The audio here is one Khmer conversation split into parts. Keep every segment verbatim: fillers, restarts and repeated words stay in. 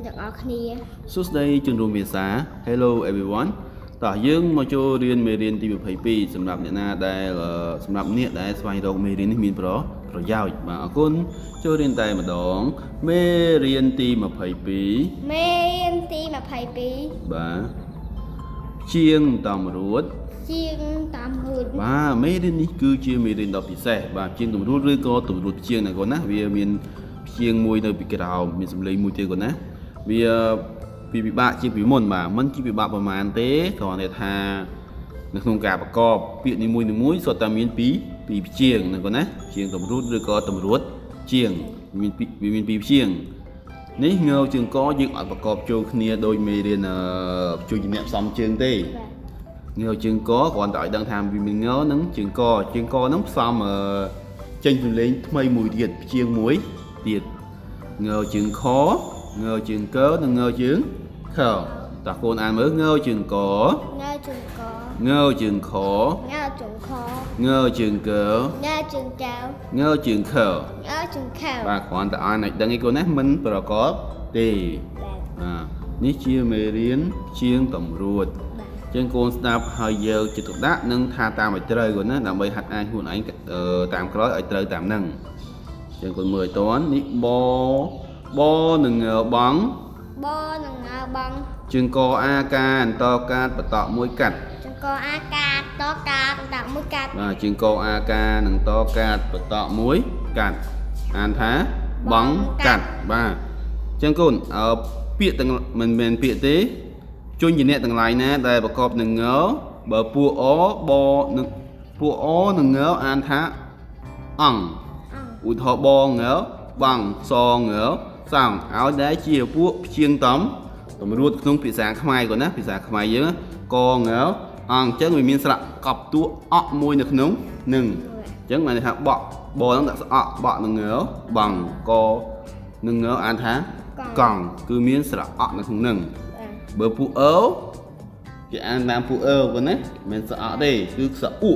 ទាំងអស់គ្នាសួស្តីជនរួមភាសា Hello everyone តោះយើងមកចូលរៀនមេរៀនទីยี่สิบสองសម្រាប់អ្នកណាដែលសម្រាប់អ្នកដែលស្វែងរកមេរៀននេះមានប្រប្រយោជន៍បាទអរគុណចូលរៀនតែម្ដងមេរៀនទីยี่สิบสองមេរៀនទីยี่สิบสองបាទជាងតម្រួតជាងតម្រួតបាទមេរៀននេះគឺជាមេរៀនដ៏ពិសេសបាទជាងតម្រួតឬក៏តម្រួតជាងណាកូនណាវាមានជាងមួយនៅពីក្រោមមានសម្លេងមួយទៀតកូនណាវាពីពិបាកជាងពីមុនបាទមិនជាពិបាកប្រហែលទេគ្រាន់តែថានៅក្នុងការប្រកបពាក្យនីមួយៗសុទ្ធតែមានពីពីជាងណាកូនណាជាងតម្រួតឬក៏តម្រួតជាងមានវាមានពីជាងនេះងើជើងកយើងអត់ប្រកបចូលគ្នាដោយមេរៀនជួយជំនះផ្សំជើងទេងើជើងកគ្រាន់តែឲ្យដឹងថាវាមានងើនឹងជើងកជើងកហ្នឹងផ្សំចេញសម្លេងថ្មីមួយទៀតជាងមួយទៀតងើជើងខងើជើងកនិងងើជើងខតើកូនអានមើលងើជើងកងើជើងកងើជើងខងើជើងខងើជើងកងើជើងកងើជើងខងើជើងខបាទគ្រាន់តែអានឲ្យដឹងឯកូនណាមិនប្រកបទេបាទនេះជាមេរៀនជាងតម្រួតចឹងកូនស្ដាប់ហើយយកចិត្តទុកដាក់និងថាតាមឲ្យត្រូវកូនណាដើម្បីហាត់អានខ្លួនឯងតាមក្រោយឲ្យត្រូវតាមនឹងចឹងកូនមើលឲ្យតន់នេះបបនឹងងើបងបនឹងងើបងជើងកអាការអន្តរកាតបតមួយកាត់ជើងកអាការតកាតបតមួយកាត់បាទជើងកអាការនឹងតកាតបតមួយកាត់អានថាបងកាត់បាទចឹងកូនអឺពាក្យទាំងមិនមែនពាក្យទេជួយជាអ្នកទាំងឡាយណាដែលប្រកបនឹងងើបើពួកអបនឹងពួកអនឹងងើអានថាអង្គឧទាហរណ៍បងងើបងសងើសងឲ្យដែរជាពួកជាងតំតម្រួតក្នុងភាសាខ្មែរគាត់ណាភាសាខ្មែរយើងកងើអង្គអញ្ចឹងវាមានស្រៈកប់តួអកមួយនៅក្នុងនឹងអញ្ចឹងបានថាបកបហ្នឹងដាក់ស្អកបកនឹងងើបងកនឹងងើអានថាកង់គឺមានស្រៈអកនៅក្នុងនឹងបើពួកអើគេអានតាមពួកអើគាត់ណាមិនស្អកទេគឺស្រៈអ៊ូ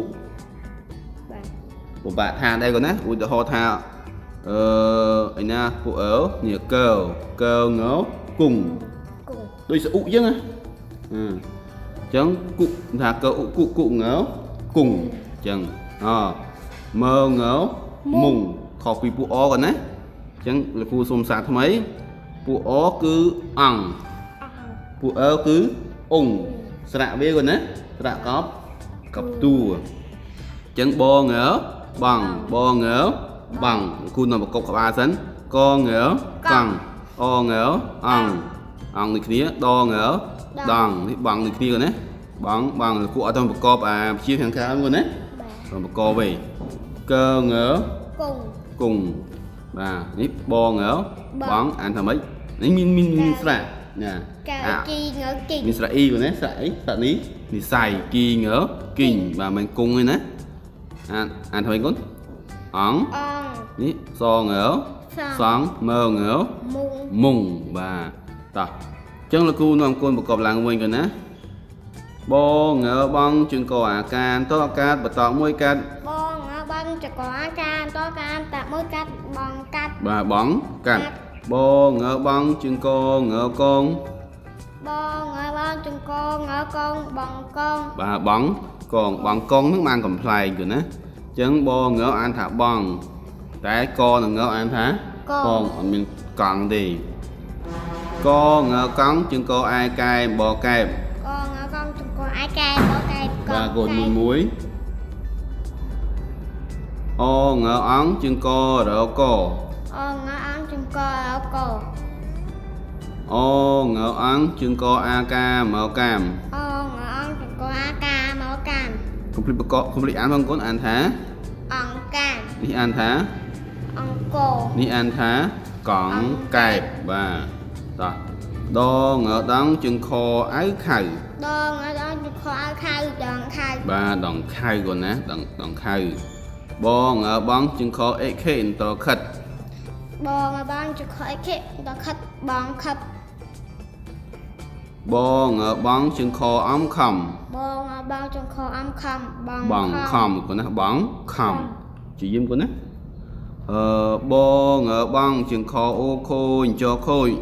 បាទពិបាកថាដែរគាត់ណាឧទាហរណ៍ថាអឺឯណាពួកអើនេះកើកើងើគង់ដូចស្អុកអញ្ចឹងណាអញ្ចឹងគុកថាកើអ៊ុគុកគុកងើគង់អញ្ចឹងអមើងើមុងខុសពីពួកអគាត់ណាអញ្ចឹងលោកគ្រូសូមសាថ្មីពួកអគឺអង្គពួកអើគឺអ៊ុងស្រៈវាគាត់ណាស្រៈកប់កប់តួអញ្ចឹងបងើបងបងើបងគូនមកប្រកបក្បាលសិនកងើកង់អងើអង្គអង្គដូចគ្នាដងើដងនេះបងដូចគ្នាណាបងបងគូអត់ទៅប្រកបអាជាខាងក្រៅហ្នឹងណាប្រកបវិញកើងើគង់គង់បាទនេះបងើបងអានថាម៉េចនេះមានមានស្រៈណាកាគីងើគីងមានស្រៈអ៊ីណាស្រៈអីស្រៈនេះនិស័យគីងើគីងបាទមិនគង់ទេណាអានអានថាម៉េចកូនអង្គនេះសងើសងមើងើមុងបាទតោះអញ្ចឹងលោកគ្រូនាំកូនប្រកបឡើងវិញកូនណាបងើបងជើងកអាការតអាការបតមួយកាត់បងើបងជើងកអាការតអាការតមួយកាត់បងកាត់បាទបងកាត់បងើបងជើងកងើកងបងើបងជើងកងើកងបងកងបាទបងកងបងកងហ្នឹងបានកំ pl ែងកូនណាចឹងបងងើអានថាបងតែកនឹងងើអានថាកងអត់មានកង់ទេកងើកង់ជើងកអាយកែបកែបកងើកង់ជើងកអាយកែបកែបបាទកូនមួយមួយអងើអង្គជើងករកអងើអង្គជើងករកអងើអង្គជើងកអាកាមកកាមអងើអង្គជើងកអាកាមកកាមកុំភ្លេចបកកុំភ្លេចអានបងកូនអានថាអង្គកាមនេះអានថាអង្គកនេះអានថាកង់កែបបាទតោះដងើដងជើងខអៅខៅដងើដងជើងខអៅខៅដងខៅបាទដងខៅកូនណាដងដងខៅបងើបងជើងខអេខេអន្តរខិតបងើបងជើងខអេខេអន្តរខិតបងខិតបងើបងជើងខអំខំបងើបងជើងខអំខំបងបងខំកូនណាបងខំជាយាមកូនណាអឺបងើបងជើងខអូខូនចខូចបង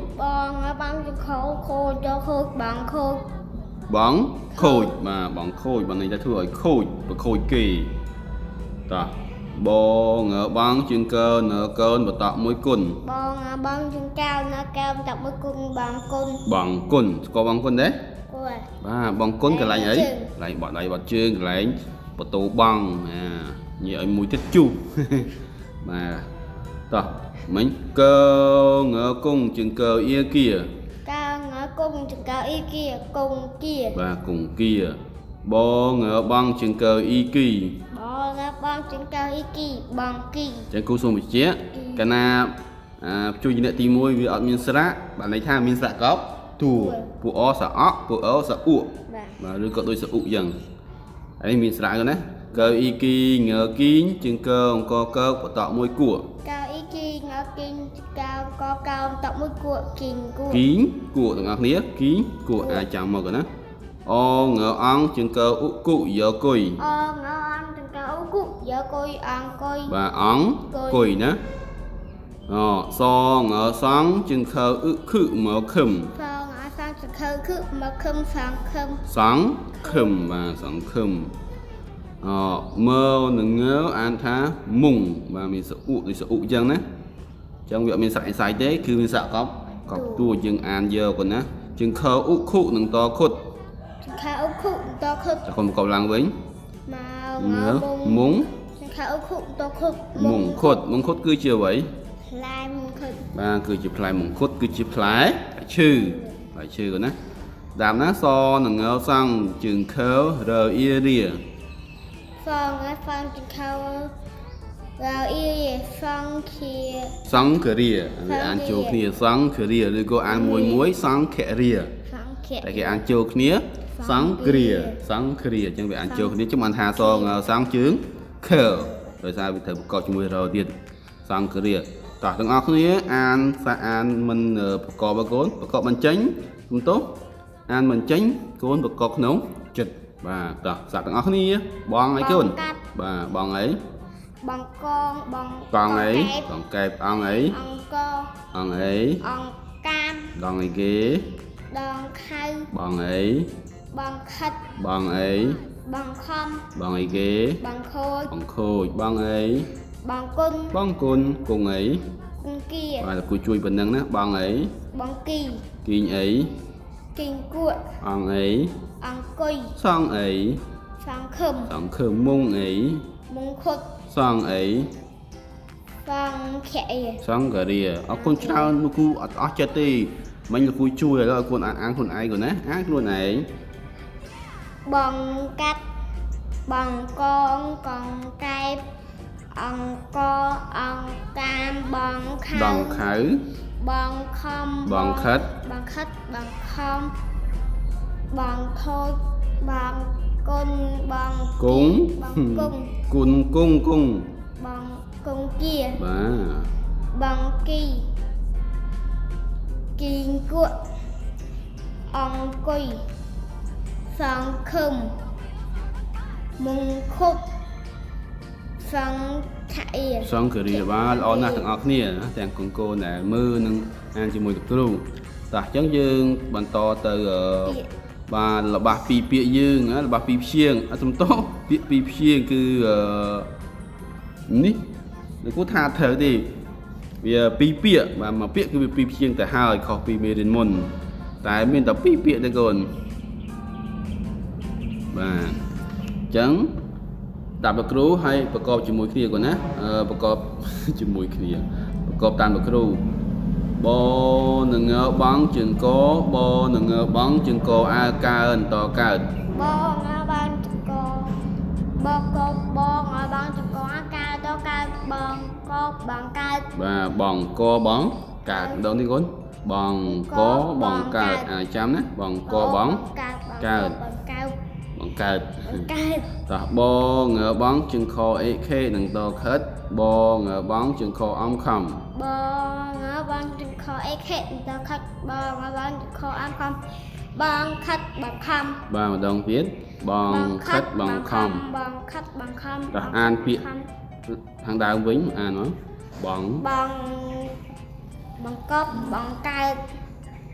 បងបងជខោខូចយកខូចបងខូចបងខូចបាទបងខូចបងនេះจะធ្វើឲ្យខូចប្រខូចគេតោះបងបងជាងកើនកើនបតមួយគុណបងបងជាងកៅនៅកៅបតមួយគុណបងគុណបងគុណស្គាល់បងគុណទេគួរបាទបងគុណកន្លែងអីកន្លែងបត់ដៃបត់ជើងកន្លែងបតូបងណានិយាយឲ្យមួយទៀតជុះបាទតោះមិញកើងគង់ជាងកើអៀគៀកើងគង់ជាងកើអៀគៀគង់គៀបាទគង់គៀបងបងជាងកើអ៊ីគីបងបងជាងកើអ៊ីគីបងគីចឹងគូសូមបញ្ជាក់កាលណាជួយជំនះទីមួយវាអត់មានស្រៈបានន័យថាមានស្រៈកប់តួពួកអសអកពួកអសអ៊ូបាទឬក៏ដូចសអ៊ូចឹងហើយមានស្រៈហ្នឹងណាកើអ៊ីគីងគីងជាងកើអង្គកើបតមួយគួរកើអ៊ីគីងគីងកើអង្គកើបតមួយគួរគីងគួរគីងគួរទាំងអស់គ្នាគីងគួរអាចចាំមកណាអងអង្គជាងកើអ៊ុគុយកគុយអងអង្គជាងកើអ៊ុគុយកគុយអង្គគុយបាទអង្គគុយណាអូសងសងជាងកើអ៊ឹខឹមកខឹមសងសងជាងកើខឹមកខឹមសងខឹមសងខឹមបាទសងខឹមអូមើនឹងងើអានថាមុងបាទមានសអ៊ុដូចសអ៊ុចឹងណាចឹងវាអត់មានស្រែកសាយទេគឺមានសកប់កប់តួយើងអានយកគាត់ណាជាងកើអ៊ុខុនឹងតខុតខាអ៊ុខុតខុតតែកុំប្រកបឡើងវិញមកមុងខាអ៊ុខុតខុតមុងខុតមុងខុតគឺជាអ្វីផ្លែមុងខុតបាទគឺជាផ្លែមុងខុតគឺជាផ្លែឈើផ្លែឈើគាត់ណាតាមណាសនឹងងើសង់ជើងខើរអ៊ីរៀសងសងជើងខើរអ៊ីរៀសងជាសង្ឃរៀវាអានចូលគ្នាសង្ឃរៀឬក៏អានមួយមួយសង្ឃរៀតែគេអានចូលគ្នាសង្គ្រាសង្គ្រាអញ្ចឹងវាអានចូលគ្នាជំបានថាសងសងជើងខើដោយសារវាត្រូវប្រកបជាមួយរទៀតសង្គ្រាតោះទាំងអស់គ្នាអានសាអានមិនប្រកបកូនប្រកបមិនចេញមិនទោសអានមិនចេញកូនប្រកបក្នុងចិត្តបាទតោះសាទាំងអស់គ្នាបងអីកូនបាទបងអីបងកងបងកងអីបងកែបអង្គអីអង្គអង្គអីអង្គកាមដងអីគេដងខៅបងអីបងខិតបងអីបងខំបងអីគេបងខូចបងខូចបងអីបងគុណបងគុណគង់អីគង់គៀបាទគូជួយប៉ុណ្ណឹងណាបងអីបងគីគីងអីគីងគួតអង្គអីអង្គុយសងអីសងខឹមសងខឹមមុងអីមុងខុតសងអីសងខែសងការីអរគុណច្រើនលោកគ្រូអត់អស់ចិត្តទេមិញលោកគ្រូជួយឲ្យលោកខ្លួនអានខ្លួនឯងគាត់ណាអានខ្លួនឯងបងកាត់បងកងកងកែបអង្គអង្គតាមបងខៅបងខៅបងខំបងខិតបងខិតបងខំបងខូចបងគុណបងគង់បងគង់គុណគង់គង់បងគង់គៀបាទបងគីគីងគួតអង្គុយសងខឹមមុងខុតសងខៀសងការីបាទល្អណាស់ទាំងអស់គ្នាទាំងកូនកូនដែលមើលនឹងអានជាមួយលោកគ្រូតោះអញ្ចឹងយើងបន្តទៅបាទរបស់ពីរពាក្យយើងរបស់ពីរព្យាង្គអត់សំទោសពាក្យពីរព្យាង្គគឺនេះលោកគ្រូថាត្រូវទេវាពីរពាក្យបាទមួយពាក្យគឺវាពីរព្យាង្គទៅហើយខុសពីមេរៀនមុនតែមានតែពីរពាក្យទេកូនបាទអញ្ចឹងតាមលោកគ្រូហើយប្រកបជាមួយគ្នាកូនណាប្រកបជាមួយគ្នាប្រកបតាមលោកគ្រូបនឹងងើបងជើងកបនឹងងើបងជើងកអើកើនតកើតបងអើបងជើងកបងកបងអើបងជើងកអើកើតតកើតបងកបងកើតបាទបងកបងកើតម្ដងនេះកូនបងកបងកើតអាចាំណាបងកបងកើតបងកើតកើតតោះបងងើបងជើងខអេខេនឹងតខិតបងងើបងជើងខអំខំបងងើបងជើងខអេខេនឹងតខិតបងងើបងជើងខអំខំបងខិតបងខំបាទម្ដងទៀតបងខិតបងខំបងខិតបងខំតោះអានពាក្យខាងដើមវិញអានមកបងបងបងកប់បងកើតប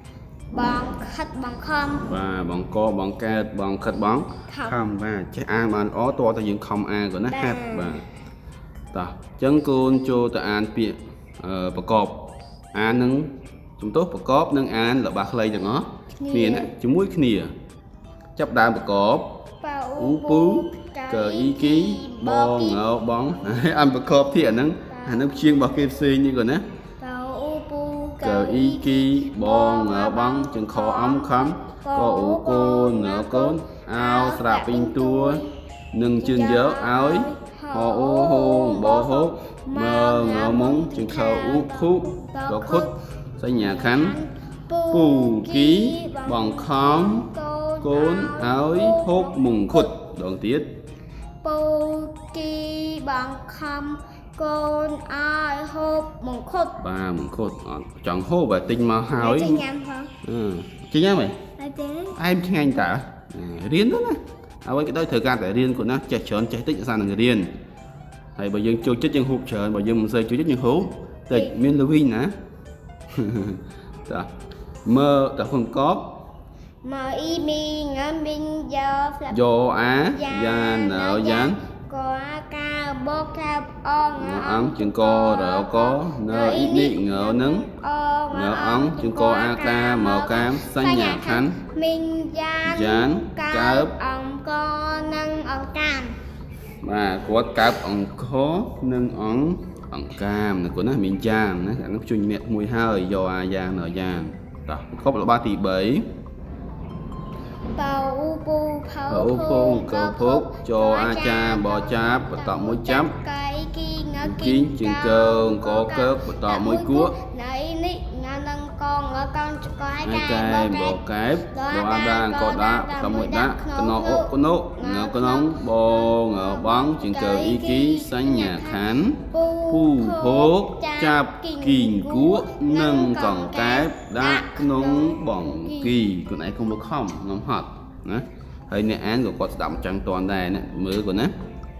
បងខិតបងខំបាទបងកបងកើតបងខិតបងខំបាទចេះអានបានល្អតើតើយើងខំអានក៏ណាហាត់បាទតោះអញ្ចឹងកូនចូលទៅអានពាក្យប្រកបអាននឹងជំទោសប្រកបនឹងអានរបស់ខ្លីទាំងអស់គ្នាណាជាមួយគ្នាចាប់ដើមប្រកបអ៊ូពូកអ៊ីគីបងងើបងអានប្រកបទៀតអាហ្នឹងអាហ្នឹងជាងរបស់គេផ្សេងនេះក៏ណាកអ៊ីគីបងងើបងចង្ខអំខំកអ៊ូកូនងើកូនអោស្រាប់ពេញតួនឹងជឿនយកឲ្យហអ៊ូហូងបោហូបមើងើមុងចង្ខអ៊ូខូកខុតសញ្ញាខណ្ឌពូគីបងខំកូនឲ្យហូបមុងខុតដងទៀតពូគីបងខំកូនឲ្យហូបមង្ឃុតបាទមង្ឃុតអត់ចង់ហូបតែទិញមកហើយចេញញ៉ាំផងអឺចេញញ៉ាំហ៎អត់ទេអែមឆ្ងាញ់តើរៀនទៅណាអ្វីក៏ដោយត្រូវការតែរៀនគាត់ណាចេះច្រើនចេះតិចអាសានឹងរៀនហើយបើយើងចូលចិត្តយើងហូបច្រើនបើយើងមិនសូវចូលចិត្តយើងហូបតិចមានលវិញណាតើមើលតើហ៊ុនកបមកអ៊ីមីងើមីងយ៉យ៉អាយ៉ានណៅយ៉ានកអាកាបកកាបអងអង្គជាងករកនៅអ៊ីនេះងើនឹងងើអង្គជាងកអាកាមកកាមសញ្ញាខណ្ឌមីងយ៉ានយ៉ានកើបអង្គនឹងអង្គកាមបាទគាត់កើបអង្គនឹងអង្គអង្គកាមណាគាត់ណាមីងយ៉ានណាអានោះជួយអ្នកមួយហើយយកអាយ៉ាងនៅយ៉ាងតោះគប់របស់ទី3 បោពូផៅពូពូកោភុកចអាចារបចាប់បន្តមួយចាប់កៃគីងគីជាងកើងកកើកបន្តមួយគួរណៃនេះងានឹងកងកងចកអាចារបកែបបអាដាងកដាក់បន្តមួយដាក់កណោអុកណុងកណងបងបងជាងកើអ៊ីគីសញ្ញាខណ្ឌពូភោកចាប់គីងគួរនិងកងកែបដាក់ក្នុងបងគីខ្លួនឯងកុំលខំងំហត់ណាហើយអ្នកអានក៏គាត់ស្ដាប់ចឹងតន់ដែរណាមើលគាត់ណា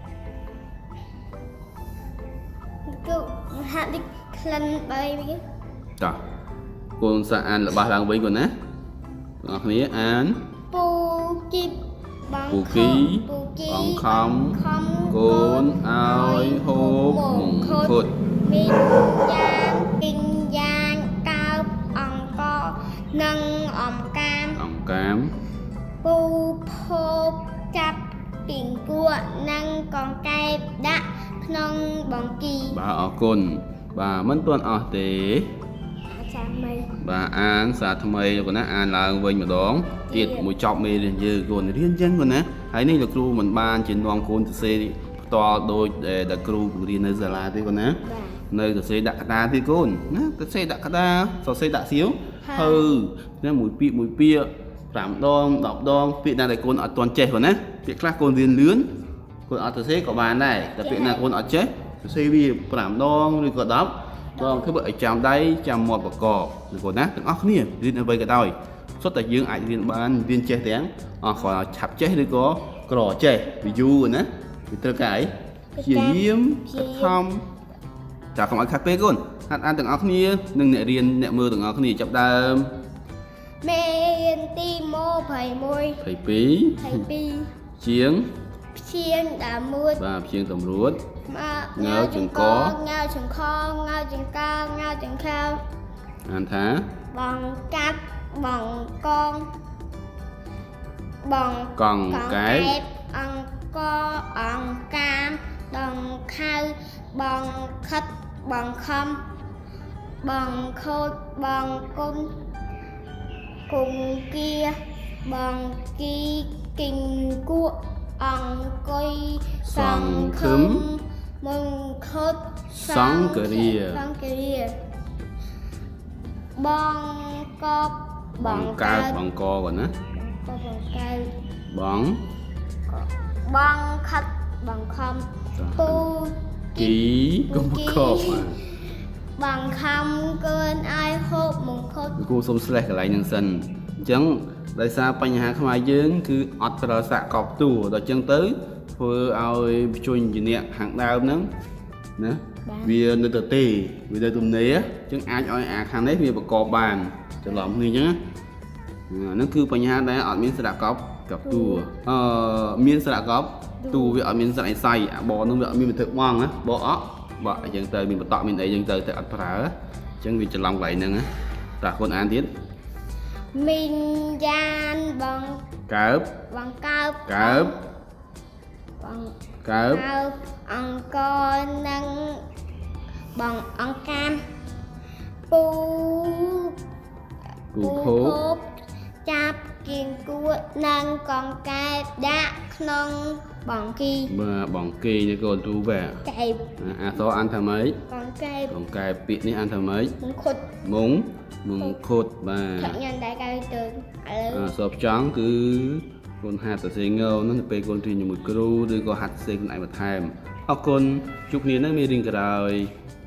គឺហាក់ដូចក្លិនបីវិញតោះកូនសាអានរបស់ឡើងវិញគាត់ណាបងប្អូនគ្នាអានពូគីបងពូគីបងខំកូនឲ្យហូបមុងខុតមីងយ៉ាងគីងយ៉ាងកើបអង្គនិងអំកាមអំកាមពូភោបចាប់គីងគួរនិងកងកែបដាក់ក្នុងបង្គីបាទអរគុណបាទមិនទាន់អស់ទេចាំមីបាទអានសារថ្មីលោកណាអានឡើងវិញម្ដងទៀតមួយចប់មេរៀនយើងកូនរៀនចឹងកូនណាហើយនេះលោកគ្រូមិនបានជានាំកូនទៅសេផ្ទាល់ដូចដែលគ្រូបង្រៀននៅសាលាទេកូនណានៅទៅសេដាក់ក្តារទេកូនណាទៅសេដាក់ក្តារសរសេរដាក់សៀវហើណាមួយពាក្យមួយពាក្យប្រាំដងដប់ដងពាក្យណាដែលកូនអត់ទាន់ចេះកូនណាពាក្យខ្លះកូនរៀនលឿនកូនអត់ទៅសេក៏បានដែរតែពាក្យណាកូនអត់ចេះទៅសេវាប្រាំដងឬក៏ដប់ដងធ្វើឲ្យចាំដៃចាំមាត់ប្រកបកូនណាទាំងអស់គ្នារៀនអ្វីក៏ដោយសុទ្ធតែយើងអាចរៀនបានរៀនចេះទាំងអស់គាត់ឆាប់ចេះឬក៏ក្រចេះវាយូរណាវាត្រូវការអីជាយាមខំចាកុំឲ្យខាត់ពេកកូនហាត់អានទាំងអស់គ្នានិងអ្នករៀនអ្នកមើលទាំងអស់គ្នាចាប់ដើមមេរៀនទីยี่สิบเอ็ดยี่สิบสองยี่สิบสองជាងព្យាងដាមួយបាទព្យាងតម្រួតងើចង្កងើចង្ខងើចង្កងើចង្ខោអានថាបងកាត់បងកងបងកងកែបអង្គអង្គកាមដងខៅបងខិតបងខំបងខូចបងគុណគុំគៀបងគីគិងគួអង្គុយសង្ឃឹមមុងខុតសង្ឃរាសង្ឃរាបងកបបងកើតបងកគាត់ណាបងកើតបងបងខិតបងខំពូគីកុំខបបងខំកើនឲ្យហូបមុងខុតគូសុំស្លេះកន្លែងហ្នឹងសិនអញ្ចឹងដោយសារបញ្ហាខ្មែរយើងគឺអត់ប្រើសាក់កប់តួដល់អញ្ចឹងទៅធ្វើឲ្យជួយជាអ្នកខាងដើមហ្នឹងណាវានៅទៅទេវានៅទំនេរអញ្ចឹងអាចឲ្យអាខាងនេះវាប្រកបបានច្រឡំគ្នាអញ្ចឹង nó cứ phải nhà đấy ở miền sạ cọp gặp tù ờ miền sạ cọp tù với ở miền sạ này say bò nó bị miền thực mong á bỏ bỏ dân tây miền tọa miền đấy dân tây tại ăn phở chẳng vì chỉ lòng vậy nữa ta con ăn tiến miền gian bằng cớp bằng cao cớp bằng cớp ăn con nâng bằng ăn cam pu pu khốp chạp kiên cua nâng con cái đã nông bằng kỳ mà bằng kỳ như con tu về cây à số ăn thầm mấy con cây bằng cây bị ní ăn thầm mấy mùng khụt múng mùng khụt và thật nhân đại cây từ à sọp trắng cứ con hạt ở xe ngâu nó về con thì nhiều một kêu đưa con hạt xe này mà thèm học con chục niên nó mới đình cả đời